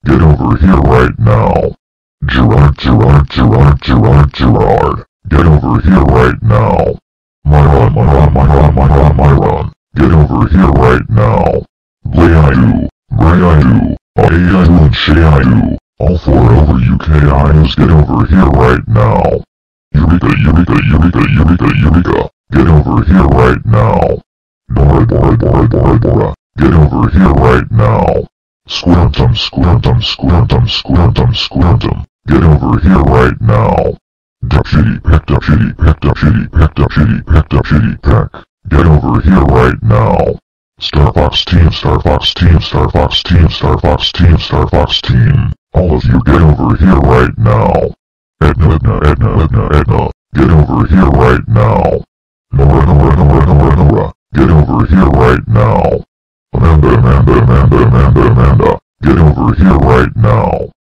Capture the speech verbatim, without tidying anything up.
get over here right now. Gerard, Gerard, Gerard, Gerard, Gerard, get over here right now. Myron, Myron, Myron, Myron, Myron, get over here right now. Blayu, Brayu, Ayayu and Shayu, all four over U K Is, get over here right now. Eureka, Eureka, Eureka, Eureka, Eureka, get over here right now. Bora, Bora, Bora, Bora, Bora, get over here right now. Squirtum, Squirtum, Squirtum, Squirtum, Squirtum, get over here right now. Deputy Peck, Deputy Peck, Deputy Peck, Deputy Peck, Deputy Peck, get over here right now. Starfox Team, Starfox Team, Starfox Team, Starfox Team, Starfox Team, all of you get over here right now. Edna, Edna, Edna, Edna, Edna, get over here right now. Nora, Nora, Nora, Nora, Nora, get over here right now. Amanda, Amanda, Amanda, Amanda, Amanda, get over here right now.